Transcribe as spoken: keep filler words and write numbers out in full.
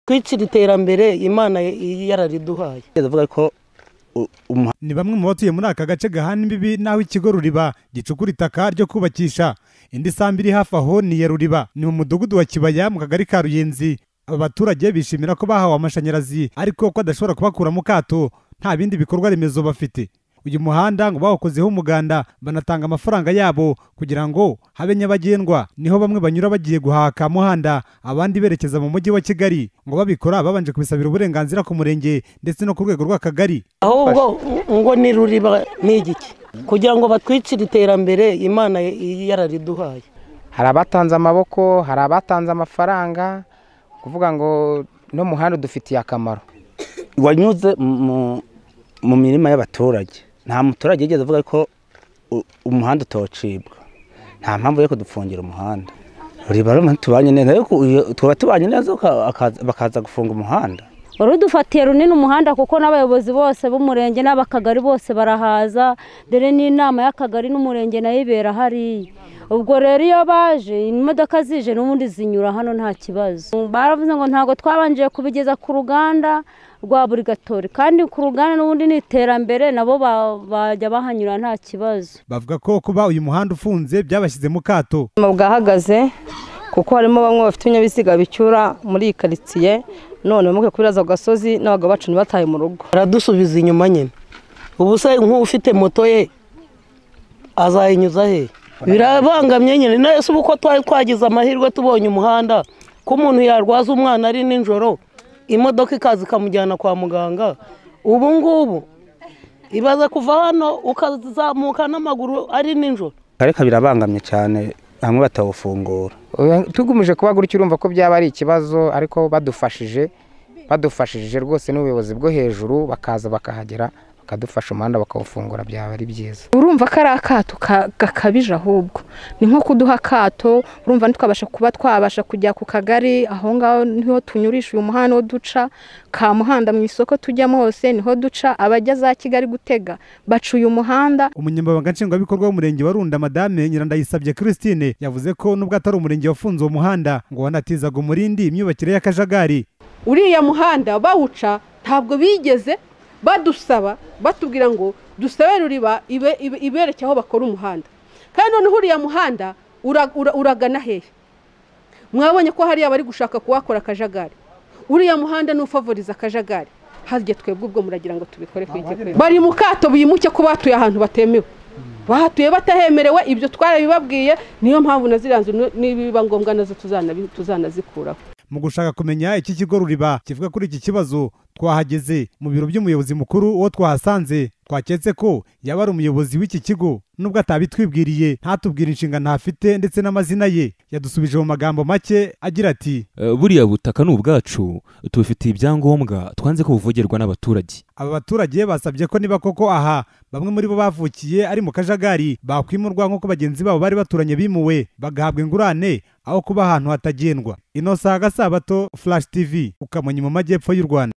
kwicira iterambere Imana yarariduhaye. Ndavuga ko ni bamwe mu batuye muri aka gace gahana imbibi naho ikigo Ruriba gicukura itaka ryo kubakisha. Indi sambi iri hafi aho ni ya Ruriba, ni mu mudugudu wa Kibaya mu kagari ka Ruyenzi. Aba baturage bishimira ko bahawe amashanyarazi ariko ko adashobora kubakura mu kato nta bindi bikorwa remezo bafite. Uyu muhanda ngo bawukozeho umuganda banatanga amafaranga yabo kugira ngo habe nyabagendwa, niho bamwe banyura bagiye guhaka muhanda abandi berekeza mu mujyi wa Kigali. Ngo babikora babanje kubisabira uburenganzira ku murenge ndetse no ku rwego rw'akagari. Ahubwo ngo ni Ruriba ni igiki kugira ngo batwicire iterambere Imana yarariduhaye. Hari abatanze amaboko, hari abatanze amafaranga, kuvuga ngo no muhanda dufitiye akamaro. Wanyuze mu mirima y'abaturage, nta muturage yigeze avuga ko umuhanda utocibwa, nta mpamvu yo kudufungira umuhanda. Ruriba tubanye neza, tuba tubanye neza bakaza gufunga umuhanda. Urudufatiye runini umuhanda kuko n'abayobozi bose b'umurenge n'abakagari bose barahaza, dore n'inama y'akagari n'umurenge nayo ibera hariya. Ubwo rero iyo baje imodoka zije n'ubundi zinyura hano nta kibazo. Baravuze ngo ntago twabanje kubigeza ku ruganda rwa Burigatori, kandi ku ruganda n'ubundi ni iterambere nabo bajya bahanyura nta kibazo. Bavuga ko kuba uyu muhanda ufunze byabashyize mu kato. Bwahagaze kuko harimo bamwe bafite ibinyabiziga bicyura muri ikaritsiye, none muke kubiraza ku gasozi n'abagabo bacu bataye mu rugo. Aradusubiza inyuma nyine. Ubu se nk'ufite moto ye azayinyuza he? Birabangamye nyine. Nese uko twari twagize amahirwe tubonye umuhanda ko umuntu yarwaza umwana ari ninjoro imodoka ikaza ikamujyana kwa muganga. Ubu ngubu ibaza kuva hano ukazamuka n'amaguru ari ninjoro. Ariko birabangamye cyane hamwe batawufungura. Tugumije kuba gutyo urumva ko byaba ari ikibazo, ariko badufashije badufashije rwose n'ubuyobozi bwo hejuru bakaza bakahagera bakadufasha umuhanda bakawufungura byaba ari byiza. Urumva ko ari akato gakabije, ahubwo ni nko kuduha akato. Urumva ntitwabasha kuba twabasha kujya ku kagari, aho ngaho niho tunyurisha uyu muhanda wo duca ka muhanda mu isoko tujyamo hose niho duca, abajya za Kigali gutega baca uyu muhanda. Umunyamabanga nshingwabikorwa w'umurenge wa Runda Madame Nyirandayisabye Christine yavuze ko nubwo atari umurenge wafunze uwo muhanda ngo wanatizaga umurindi imyubakire y'akajagari. Uriya muhanda bawuca ntabwo bigeze badusaba batubwira ngo dusabe Ruriba ibe ibereke aho bakora umuhanda, kandi none uriya muhanda uragana hehe? Mwabonye ko hari abari gushaka kuwakora akajagari. Uriya muhanda n'ufavoriza akajagari, harye twebwe ubwo muragira ngo tubikore kwige. Bari mu kato bimuke ko batuye ahantu batemewe, bahatuye batahemerewe. Ibyo twarabibabwiye, niyo mpamvu naziranze nibiba ngombwa nazo tuzanazikuraho. Mu gushaka kumenya iki kigo Ruriba kivuga kuri iki kibazo, twahageze mu biro by'umuyobozi mukuru uwo twahasanze. Twaketse ko yaba ari umuyobozi w'iki kigo, nubwo atabitwibwiriye ntatubwira inshingano afite ndetse n'amazina ye. Yadusubije mu magambo make agira ati buriya butaka ni ubwacu, tubifitiye ibyangombwa, twanze ko buvogerwa n'abaturage. Aba baturage basabye ko niba koko aha bamwe muri bo bavukiye ari mu kajagari bakwimurwa nk'uko bagenzi babo bari baturanye bimuwe, bagahabwa ingurane aho kuba ahantu hatagendwa. Ino saga Sabato, Flash T V, Ukamonyi mu majyepfo y'u Rwanda.